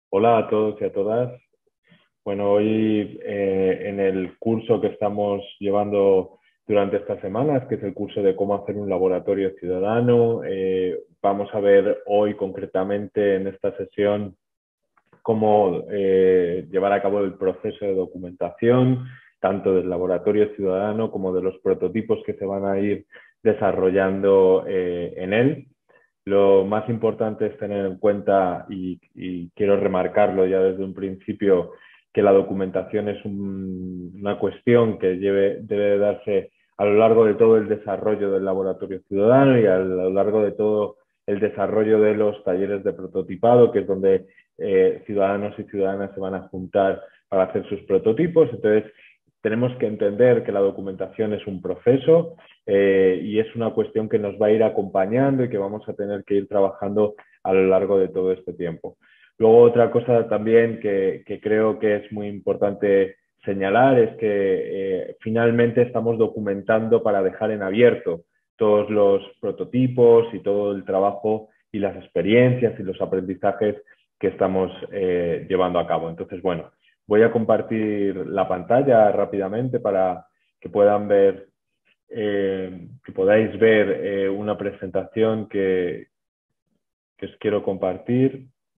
Hola a todos y a todas. Bueno, hoy en el curso que estamos llevando durante estas semanas, que es el curso de cómo hacer un laboratorio ciudadano, vamos a ver hoy concretamente en esta sesión cómo llevar a cabo el proceso de documentación, tanto del laboratorio ciudadano como de los prototipos que se van a ir desarrollando en él. Lo más importante es tener en cuenta, y quiero remarcarlo ya desde un principio, que la documentación es una cuestión que debe darse a lo largo de todo el desarrollo del laboratorio ciudadano y a lo largo de todo el desarrollo de los talleres de prototipado, que es donde ciudadanos y ciudadanas se van a juntar para hacer sus prototipos. Entonces, tenemos que entender que la documentación es un proceso y es una cuestión que nos va a ir acompañando y que vamos a tener que ir trabajando a lo largo de todo este tiempo. Luego, otra cosa también que creo que es muy importante señalar es que finalmente estamos documentando para dejar en abierto todos los prototipos y todo el trabajo y las experiencias y los aprendizajes que estamos llevando a cabo. Entonces, bueno, voy a compartir la pantalla rápidamente para que puedan ver, que podáis ver una presentación que os quiero compartir.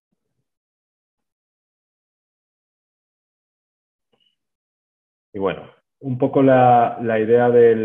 Y bueno, un poco la idea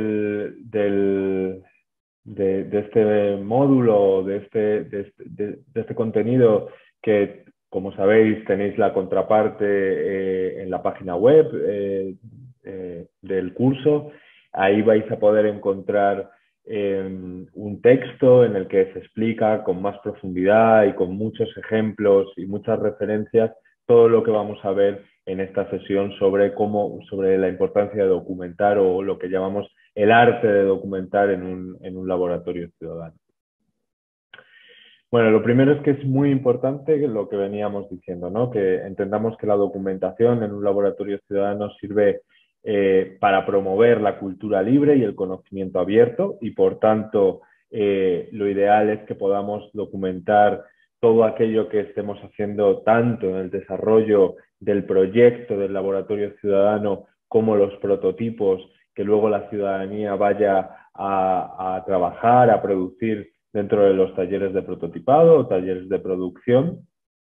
de este módulo, de este contenido, que como sabéis tenéis la contraparte en la página web del curso. Ahí vais a poder encontrar un texto en el que se explica con más profundidad y con muchos ejemplos y muchas referencias todo lo que vamos a ver en esta sesión sobre la importancia de documentar, o lo que llamamos el arte de documentar en un laboratorio ciudadano. Bueno, lo primero es que es muy importante lo que veníamos diciendo, ¿no? Que entendamos que la documentación en un laboratorio ciudadano sirve para promover la cultura libre y el conocimiento abierto, y por tanto lo ideal es que podamos documentar todo aquello que estemos haciendo tanto en el desarrollo del proyecto del laboratorio ciudadano como los prototipos que luego la ciudadanía vaya a trabajar, a producir dentro de los talleres de prototipado o talleres de producción.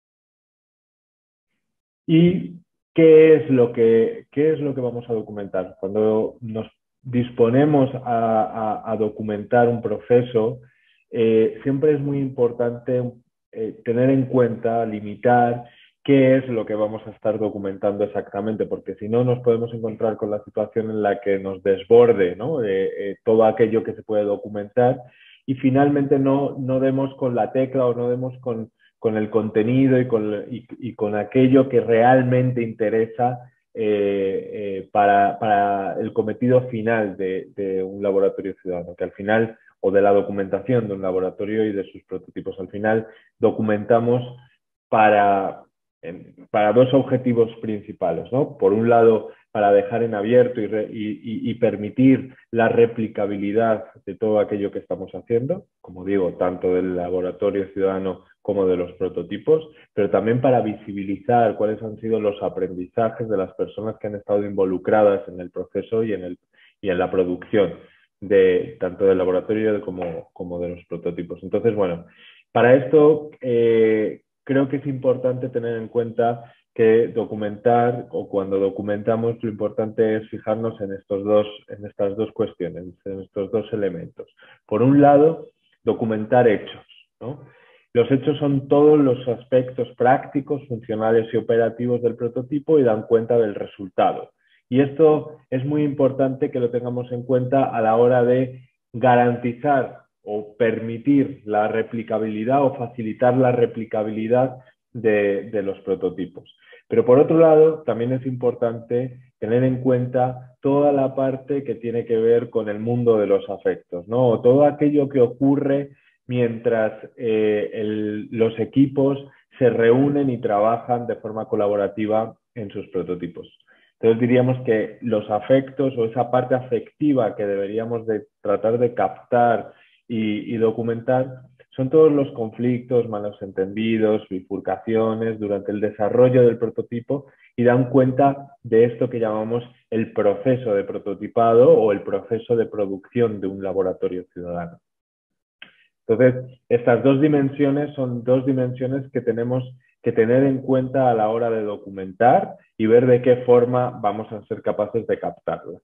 ¿Y qué es lo que vamos a documentar? Cuando nos disponemos a documentar un proceso, siempre es muy importante tener en cuenta, limitar qué es lo que vamos a estar documentando exactamente, porque si no nos podemos encontrar con la situación en la que nos desborde, ¿no? Todo aquello que se puede documentar, y finalmente no demos con la tecla o no demos con el contenido y con aquello que realmente interesa para el cometido final de un laboratorio ciudadano, que al final, o de la documentación de un laboratorio y de sus prototipos. Al final documentamos para, para dos objetivos principales, ¿no? Por un lado, para dejar en abierto y permitir la replicabilidad de todo aquello que estamos haciendo, como digo, tanto del laboratorio ciudadano como de los prototipos, pero también para visibilizar cuáles han sido los aprendizajes de las personas que han estado involucradas en el proceso y en la producción tanto del laboratorio como de los prototipos. Entonces, bueno, para esto creo que es importante tener en cuenta que documentar, o cuando documentamos, lo importante es fijarnos en estas dos cuestiones, en estos dos elementos. Por un lado, documentar hechos, ¿no? Los hechos son todos los aspectos prácticos, funcionales y operativos del prototipo y dan cuenta del resultado. Y esto es muy importante que lo tengamos en cuenta a la hora de garantizar o permitir la replicabilidad o facilitar la replicabilidad de los prototipos. Pero por otro lado, también es importante tener en cuenta toda la parte que tiene que ver con el mundo de los afectos, ¿no? O todo aquello que ocurre mientras los equipos se reúnen y trabajan de forma colaborativa en sus prototipos. Entonces diríamos que los afectos, o esa parte afectiva que deberíamos de tratar de captar y documentar, son todos los conflictos, malos entendidos, bifurcaciones durante el desarrollo del prototipo y dan cuenta de esto que llamamos el proceso de prototipado o el proceso de producción de un laboratorio ciudadano. Entonces, estas dos dimensiones son dos dimensiones que tenemos que tener en cuenta a la hora de documentar y ver de qué forma vamos a ser capaces de captarlas.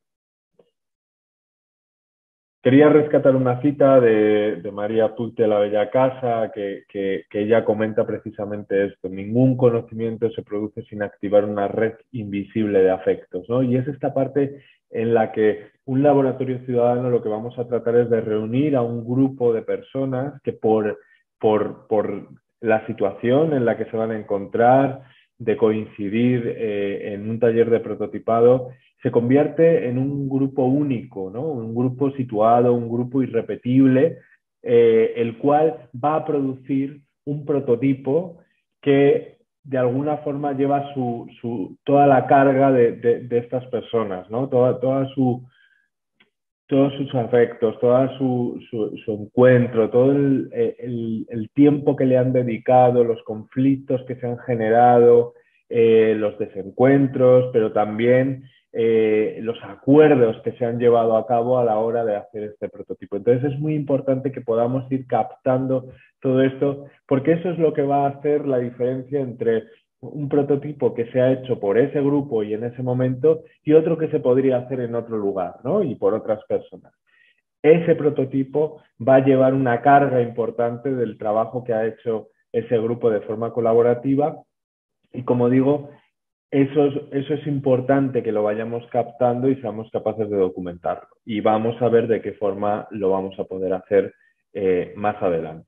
Quería rescatar una cita de María Puig de la Bella Casa que ella comenta precisamente esto. Ningún conocimiento se produce sin activar una red invisible de afectos, ¿no? Y es esta parte en la que un laboratorio ciudadano lo que vamos a tratar es de reunir a un grupo de personas que por la situación en la que se van a encontrar, de coincidir en un taller de prototipado, se convierte en un grupo único, ¿no? Un grupo situado, un grupo irrepetible, el cual va a producir un prototipo que de alguna forma lleva toda la carga de estas personas, ¿no? Todos sus afectos, todo su encuentro, todo el tiempo que le han dedicado, los conflictos que se han generado, los desencuentros, pero también los acuerdos que se han llevado a cabo a la hora de hacer este prototipo. Entonces es muy importante que podamos ir captando todo esto, porque eso es lo que va a hacer la diferencia entre un prototipo que se ha hecho por ese grupo y en ese momento y otro que se podría hacer en otro lugar, ¿no? Y por otras personas. Ese prototipo va a llevar una carga importante del trabajo que ha hecho ese grupo de forma colaborativa y, como digo, eso es importante que lo vayamos captando y seamos capaces de documentarlo. Y vamos a ver de qué forma lo vamos a poder hacer más adelante.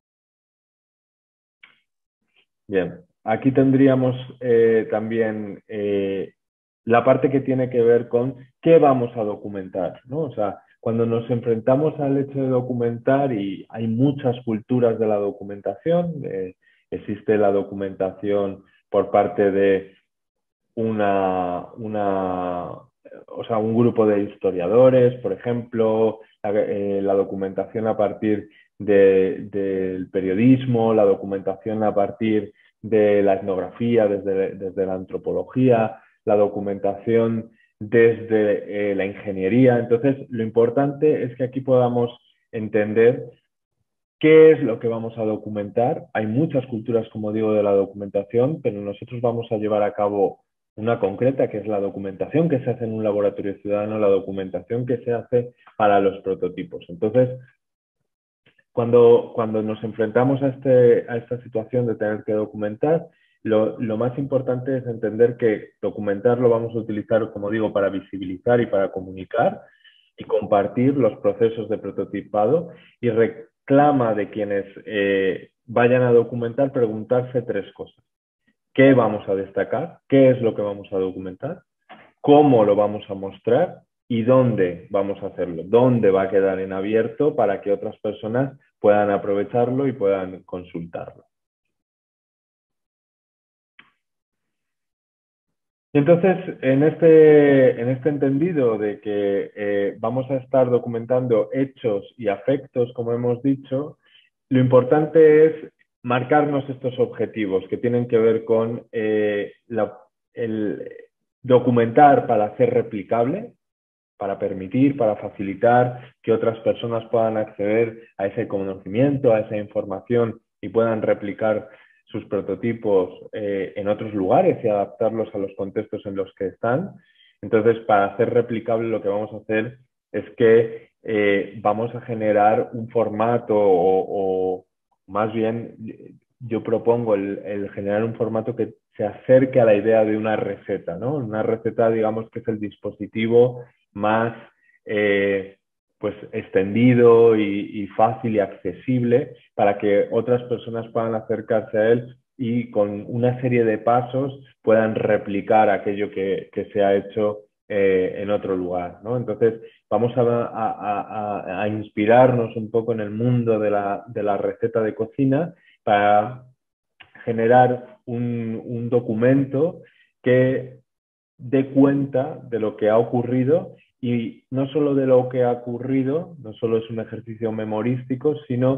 Bien, aquí tendríamos también la parte que tiene que ver con qué vamos a documentar, ¿no? O sea, cuando nos enfrentamos al hecho de documentar, y hay muchas culturas de la documentación, existe la documentación por parte de un grupo de historiadores, por ejemplo, la documentación a partir del periodismo, la documentación a partir de la etnografía, desde la antropología, la documentación desde la ingeniería. Entonces, lo importante es que aquí podamos entender qué es lo que vamos a documentar. Hay muchas culturas, como digo, de la documentación, pero nosotros vamos a llevar a cabo una concreta, que es la documentación que se hace en un laboratorio ciudadano, la documentación que se hace para los prototipos. Entonces, cuando nos enfrentamos a esta situación de tener que documentar, lo más importante es entender que documentar lo vamos a utilizar, como digo, para visibilizar y para comunicar y compartir los procesos de prototipado, y reclama de quienes vayan a documentar preguntarse tres cosas. ¿Qué vamos a destacar? ¿Qué es lo que vamos a documentar? ¿Cómo lo vamos a mostrar? ¿Y dónde vamos a hacerlo? ¿Dónde va a quedar en abierto para que otras personas puedan aprovecharlo y puedan consultarlo? Entonces, en este entendido de que vamos a estar documentando hechos y afectos, como hemos dicho, lo importante es marcarnos estos objetivos que tienen que ver con el documentar para ser replicable, para permitir, para facilitar que otras personas puedan acceder a ese conocimiento, a esa información y puedan replicar sus prototipos en otros lugares y adaptarlos a los contextos en los que están. Entonces, para hacer replicable, lo que vamos a hacer es que vamos a generar un formato o más bien yo propongo el generar un formato que se acerque a la idea de una receta, ¿no? Una receta, digamos, que es el dispositivo más pues extendido y fácil y accesible para que otras personas puedan acercarse a él y con una serie de pasos puedan replicar aquello que se ha hecho en otro lugar, ¿no? Entonces vamos a inspirarnos un poco en el mundo de la receta de cocina para generar un documento que dé cuenta de lo que ha ocurrido, y no solo de lo que ha ocurrido, no solo es un ejercicio memorístico, sino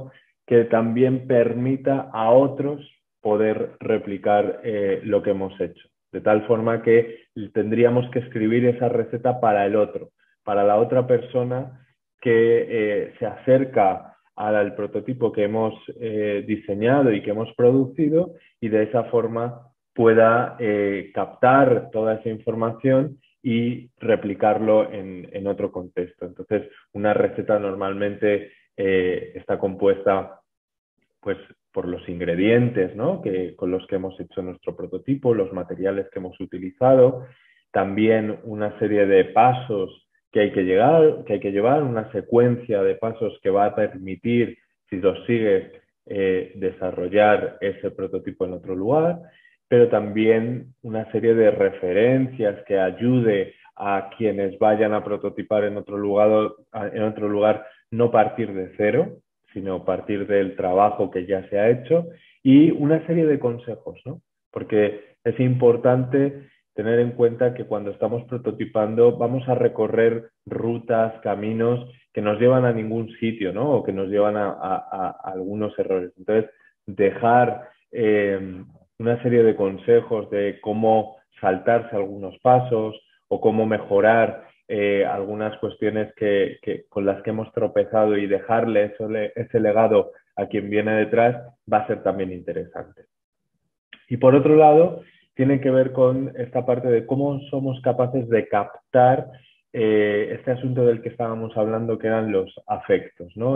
que también permita a otros poder replicar lo que hemos hecho. De tal forma que tendríamos que escribir esa receta para el otro, para la otra persona que se acerca al prototipo que hemos diseñado y que hemos producido, y de esa forma pueda captar toda esa información y replicarlo en otro contexto. Entonces, una receta normalmente está compuesta pues, por los ingredientes, ¿no? Con los que hemos hecho nuestro prototipo, los materiales que hemos utilizado, también una serie de pasos que hay que llevar, una secuencia de pasos que va a permitir, si los sigues, desarrollar ese prototipo en otro lugar, pero también una serie de referencias que ayude a quienes vayan a prototipar en otro lugar no partir de cero, sino partir del trabajo que ya se ha hecho, y una serie de consejos, ¿no? Porque es importante tener en cuenta que cuando estamos prototipando vamos a recorrer rutas, caminos que nos llevan a ningún sitio, ¿no? O que nos llevan a algunos errores. Entonces, dejar una serie de consejos de cómo saltarse algunos pasos o cómo mejorar algunas cuestiones con las que hemos tropezado y dejarle ese legado a quien viene detrás va a ser también interesante. Y por otro lado, tiene que ver con esta parte de cómo somos capaces de captar este asunto del que estábamos hablando, que eran los afectos, ¿no?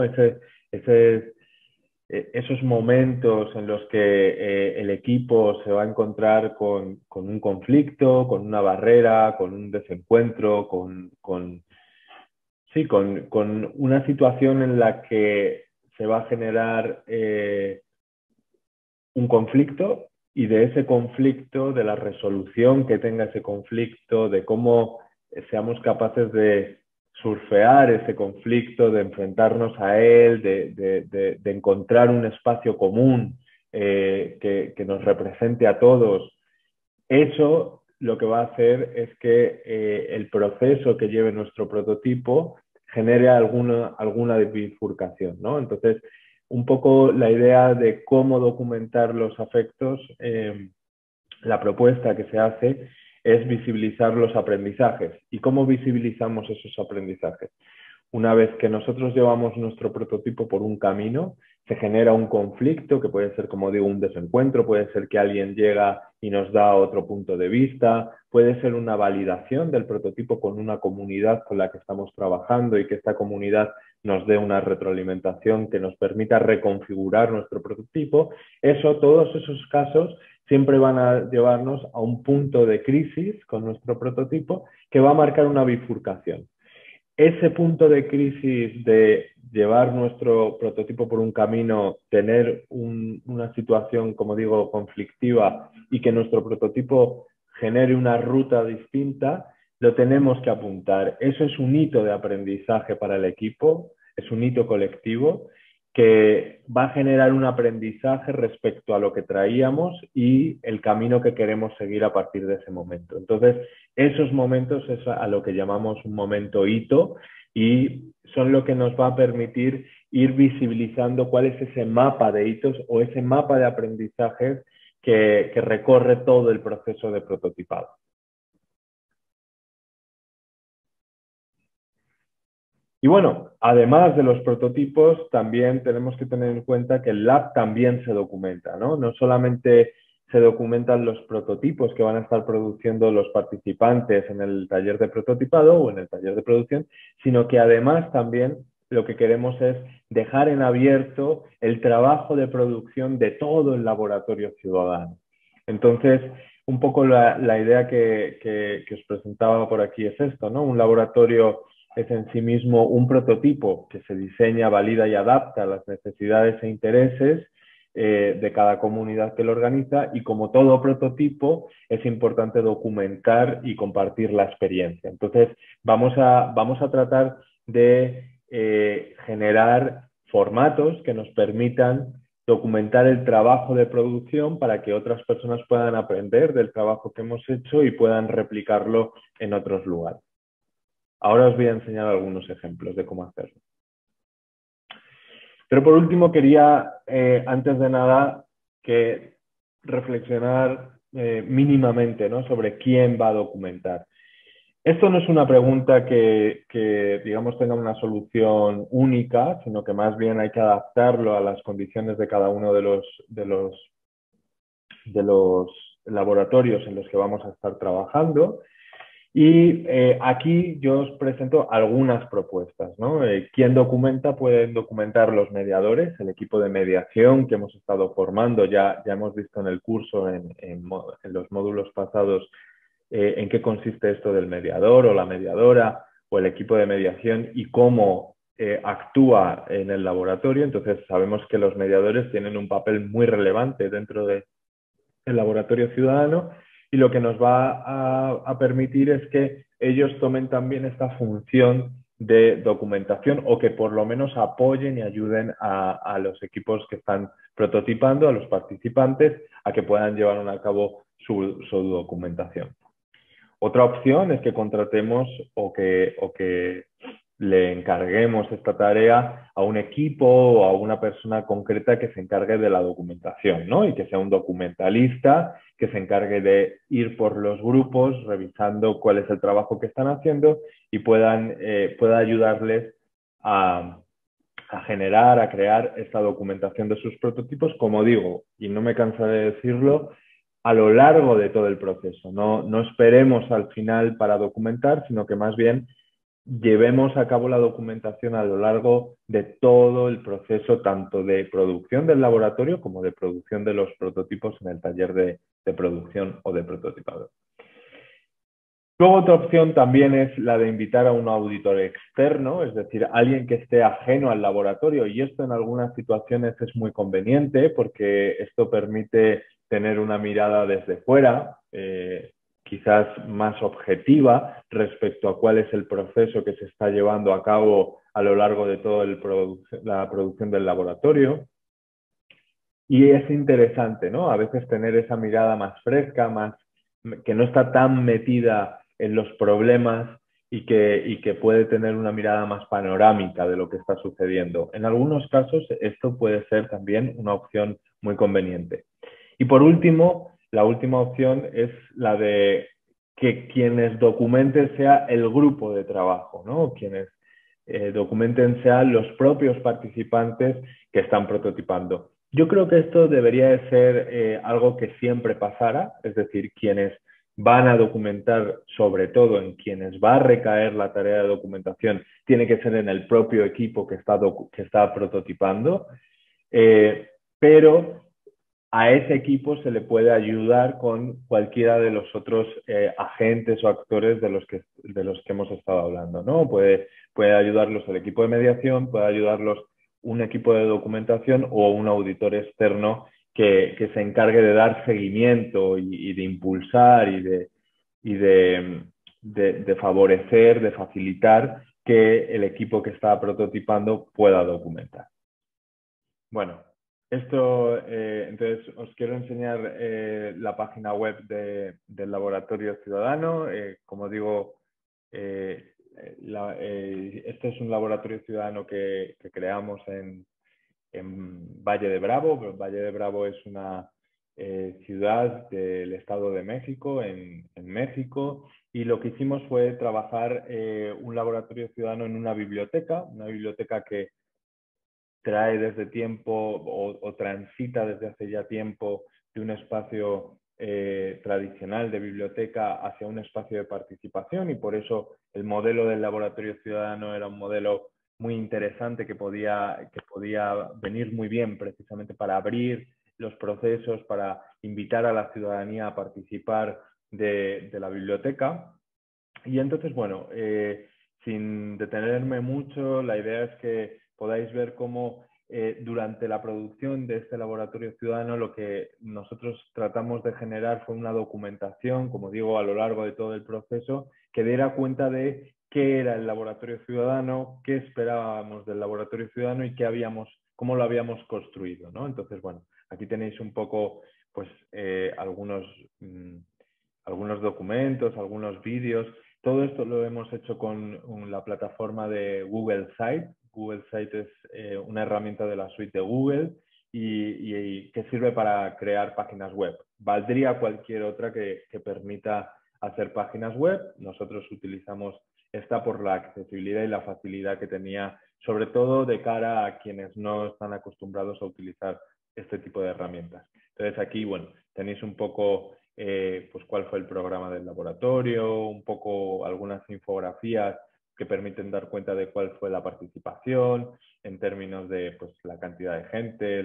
Esos momentos en los que el equipo se va a encontrar con un conflicto, con una barrera, con un desencuentro, sí, con una situación en la que se va a generar un conflicto, y de ese conflicto, de la resolución que tenga ese conflicto, de cómo seamos capaces de surfear ese conflicto, de enfrentarnos a él, de encontrar un espacio común que nos represente a todos. Eso lo que va a hacer es que el proceso que lleve nuestro prototipo genere alguna bifurcación, ¿no? Entonces, un poco la idea de cómo documentar los afectos, la propuesta que se hace es visibilizar los aprendizajes. ¿Y cómo visibilizamos esos aprendizajes? Una vez que nosotros llevamos nuestro prototipo por un camino, se genera un conflicto, que puede ser, como digo, un desencuentro, puede ser que alguien llega y nos da otro punto de vista, puede ser una validación del prototipo con una comunidad con la que estamos trabajando y que esta comunidad nos dé una retroalimentación que nos permita reconfigurar nuestro prototipo. Todos esos casos siempre van a llevarnos a un punto de crisis con nuestro prototipo que va a marcar una bifurcación. Ese punto de crisis de llevar nuestro prototipo por un camino, tener una situación, como digo, conflictiva, y que nuestro prototipo genere una ruta distinta, lo tenemos que apuntar. Eso es un hito de aprendizaje para el equipo, es un hito colectivo que va a generar un aprendizaje respecto a lo que traíamos y el camino que queremos seguir a partir de ese momento. Entonces, esos momentos es a lo que llamamos un momento hito, y son lo que nos va a permitir ir visibilizando cuál es ese mapa de hitos o ese mapa de aprendizajes que recorre todo el proceso de prototipado. Y bueno, además de los prototipos, también tenemos que tener en cuenta que el lab también se documenta, ¿no? No solamente se documentan los prototipos que van a estar produciendo los participantes en el taller de prototipado o en el taller de producción, sino que además también lo que queremos es dejar en abierto el trabajo de producción de todo el laboratorio ciudadano. Entonces, un poco la idea que os presentaba por aquí es esto, ¿no? Un laboratorio es en sí mismo un prototipo que se diseña, valida y adapta a las necesidades e intereses de cada comunidad que lo organiza, y como todo prototipo es importante documentar y compartir la experiencia. Entonces vamos a tratar de generar formatos que nos permitan documentar el trabajo de producción para que otras personas puedan aprender del trabajo que hemos hecho y puedan replicarlo en otros lugares. Ahora os voy a enseñar algunos ejemplos de cómo hacerlo. Pero por último quería, antes de nada, que reflexionar mínimamente, ¿no?, sobre quién va a documentar. Esto no es una pregunta digamos, tenga una solución única, sino que más bien hay que adaptarlo a las condiciones de cada uno de los laboratorios en los que vamos a estar trabajando. Y aquí yo os presento algunas propuestas, ¿no? ¿Quién documenta? Pueden documentar los mediadores, el equipo de mediación que hemos estado formando. Ya hemos visto en el curso, en los módulos pasados, en qué consiste esto del mediador o la mediadora o el equipo de mediación y cómo actúa en el laboratorio. Entonces sabemos que los mediadores tienen un papel muy relevante dentro del laboratorio ciudadano, y lo que nos va a permitir es que ellos tomen también esta función de documentación, o que por lo menos apoyen y ayuden a los equipos que están prototipando, a los participantes, a que puedan llevar a cabo su documentación. Otra opción es que contratemos o que le encarguemos esta tarea a un equipo o a una persona concreta que se encargue de la documentación, ¿no? Y que sea un documentalista que se encargue de ir por los grupos revisando cuál es el trabajo que están haciendo y pueda ayudarles a generar, a crear esta documentación de sus prototipos, como digo, y no me cansaré de decirlo, a lo largo de todo el proceso. No esperemos al final para documentar, sino que más bien llevemos a cabo la documentación a lo largo de todo el proceso, tanto de producción del laboratorio como de producción de los prototipos en el taller de producción o de prototipado. Luego otra opción también es la de invitar a un auditor externo, es decir, alguien que esté ajeno al laboratorio, y esto en algunas situaciones es muy conveniente porque esto permite tener una mirada desde fuera, quizás más objetiva respecto a cuál es el proceso que se está llevando a cabo a lo largo de toda la producción del laboratorio. Y es interesante, ¿no? A veces tener esa mirada más fresca, que no está tan metida en los problemas, y que puede tener una mirada más panorámica de lo que está sucediendo. En algunos casos esto puede ser también una opción muy conveniente. Y por último, la última opción es la de que quienes documenten sea el grupo de trabajo, ¿no? Quienes documenten sean los propios participantes que están prototipando. Yo creo que esto debería de ser algo que siempre pasara, es decir, quienes van a documentar, sobre todo en quienes va a recaer la tarea de documentación, tiene que ser en el propio equipo que está prototipando, pero a ese equipo se le puede ayudar con cualquiera de los otros agentes o actores de los que hemos estado hablando, ¿no? Puede ayudarlos el equipo de mediación, puede ayudarlos un equipo de documentación o un auditor externo que se encargue de dar seguimiento y de impulsar y de favorecer, de facilitar que el equipo que está prototipando pueda documentar. Bueno, entonces os quiero enseñar la página web del Laboratorio Ciudadano. Como digo, este es un laboratorio ciudadano que creamos en Valle de Bravo. Valle de Bravo es una ciudad del Estado de México, en México, y lo que hicimos fue trabajar un laboratorio ciudadano en una biblioteca que trae desde tiempo o transita desde hace ya tiempo de un espacio tradicional de biblioteca hacia un espacio de participación, y por eso el modelo del laboratorio ciudadano era un modelo muy interesante que podía venir muy bien precisamente para abrir los procesos, para invitar a la ciudadanía a participar de la biblioteca. Y entonces, bueno, sin detenerme mucho, la idea es que podáis ver cómo durante la producción de este laboratorio ciudadano lo que nosotros tratamos de generar fue una documentación, como digo, a lo largo de todo el proceso, que diera cuenta de qué era el laboratorio ciudadano, qué esperábamos del laboratorio ciudadano y cómo lo habíamos construido, ¿no? Entonces, bueno, aquí tenéis un poco, pues, algunos documentos, algunos vídeos. Todo esto lo hemos hecho con la plataforma de Google Sites, Google Sites es una herramienta de la suite de Google y que sirve para crear páginas web. Valdría cualquier otra que permita hacer páginas web. Nosotros utilizamos esta por la accesibilidad y la facilidad que tenía, sobre todo de cara a quienes no están acostumbrados a utilizar este tipo de herramientas. Entonces aquí, bueno, tenéis un poco pues cuál fue el programa del laboratorio, un poco algunas infografías que permiten dar cuenta de cuál fue la participación en términos de pues, la cantidad de gente,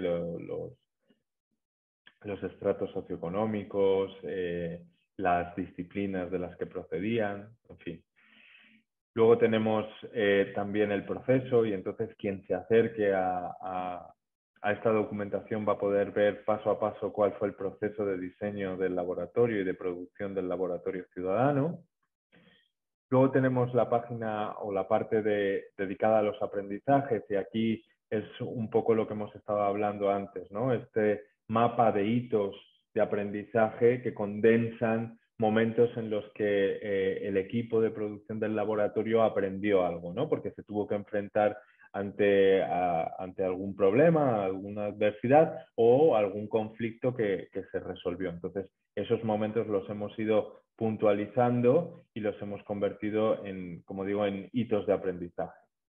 los estratos socioeconómicos, las disciplinas de las que procedían, en fin. Luego tenemos también el proceso y entonces quien se acerque a esta documentación va a poder ver paso a paso cuál fue el proceso de diseño del laboratorio y de producción del laboratorio ciudadano. Luego tenemos la página o la parte dedicada a los aprendizajes y aquí es un poco lo que hemos estado hablando antes, ¿no? Este mapa de hitos de aprendizaje que condensan momentos en los que el equipo de producción del laboratorio aprendió algo, ¿no? Porque se tuvo que enfrentar ante algún problema, alguna adversidad o algún conflicto que se resolvió. Entonces, esos momentos los hemos ido puntualizando y los hemos convertido en, como digo, en hitos de aprendizaje.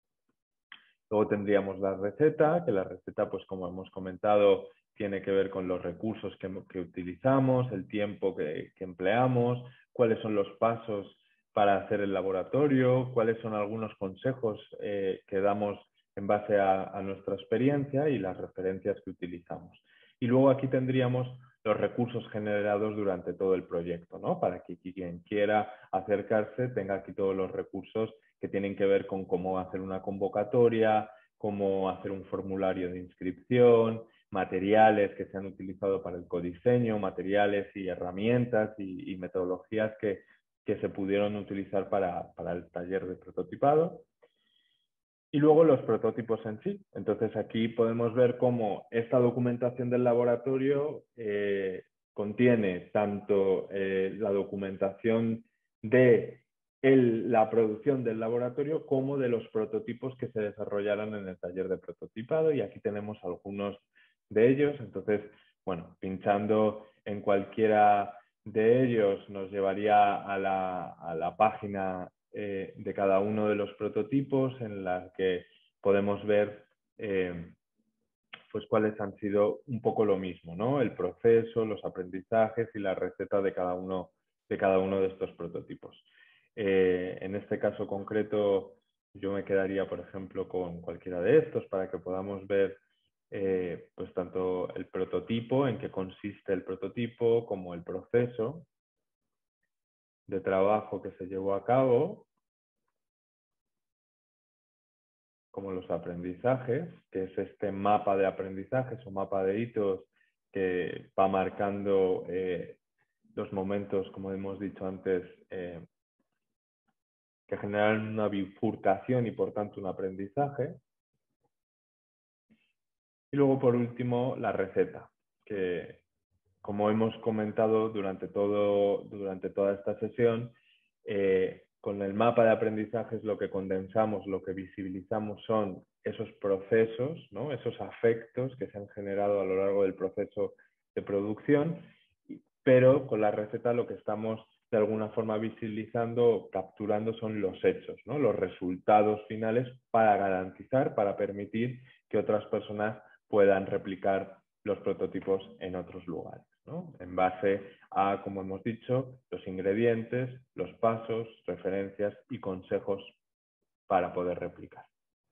Luego tendríamos la receta, que la receta, pues como hemos comentado, tiene que ver con los recursos que utilizamos, el tiempo que empleamos, cuáles son los pasos para hacer el laboratorio, cuáles son algunos consejos que damos en base a nuestra experiencia y las referencias que utilizamos. Y luego aquí tendríamos los recursos generados durante todo el proyecto, ¿no? Para que quien quiera acercarse tenga aquí todos los recursos que tienen que ver con cómo hacer una convocatoria, cómo hacer un formulario de inscripción, materiales que se han utilizado para el codiseño, materiales y herramientas y metodologías que se pudieron utilizar para el taller de prototipado. Y luego los prototipos en sí. Entonces aquí podemos ver cómo esta documentación del laboratorio contiene tanto la documentación de la producción del laboratorio como de los prototipos que se desarrollaron en el taller de prototipado. Y aquí tenemos algunos de ellos. Entonces, bueno, pinchando en cualquiera de ellos nos llevaría a la página de cada uno de los prototipos en la que podemos ver pues cuáles han sido un poco lo mismo, ¿no? El proceso, los aprendizajes y la receta de cada uno de estos prototipos. En este caso concreto, yo me quedaría, por ejemplo, con cualquiera de estos para que podamos ver pues tanto el prototipo, en qué consiste el prototipo, como el proceso de trabajo que se llevó a cabo, como los aprendizajes, que es este mapa de aprendizajes o mapa de hitos que va marcando los momentos, como hemos dicho antes, que generan una bifurcación y por tanto un aprendizaje. Y luego, por último, la receta, que como hemos comentado durante toda esta sesión, con el mapa de aprendizajes lo que condensamos, lo que visibilizamos son esos procesos, ¿no? Esos afectos que se han generado a lo largo del proceso de producción, pero con la receta lo que estamos de alguna forma visibilizando, capturando son los hechos, ¿no? Los resultados finales para garantizar, para permitir que otras personas puedan replicar los prototipos en otros lugares, ¿no? En base a, como hemos dicho, los ingredientes, los pasos, referencias y consejos para poder replicar.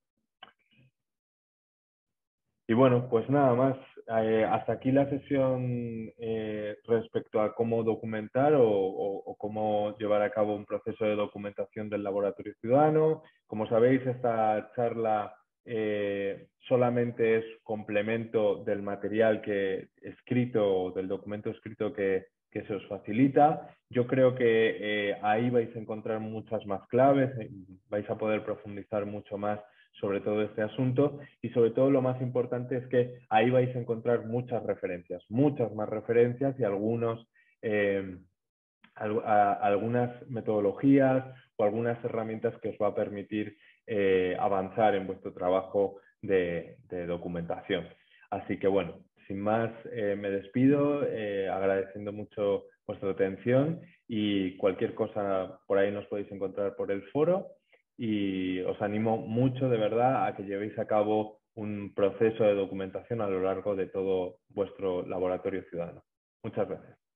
Y bueno, pues nada más. Hasta aquí la sesión respecto a cómo documentar o cómo llevar a cabo un proceso de documentación del laboratorio ciudadano. Como sabéis, esta charla solamente es complemento del material escrito, del documento escrito que se os facilita. Yo creo que ahí vais a encontrar muchas más claves, vais a poder profundizar mucho más sobre todo este asunto y sobre todo lo más importante es que ahí vais a encontrar muchas muchas más referencias y algunas metodologías o algunas herramientas que os va a permitir avanzar en vuestro trabajo de documentación. Así que bueno, sin más, me despido agradeciendo mucho vuestra atención y cualquier cosa por ahí nos podéis encontrar por el foro y os animo mucho de verdad a que llevéis a cabo un proceso de documentación a lo largo de todo vuestro laboratorio ciudadano. Muchas gracias.